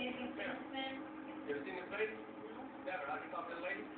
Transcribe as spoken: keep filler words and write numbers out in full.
anything since then? You ever seen his face? Never. How'd you talk to the lady?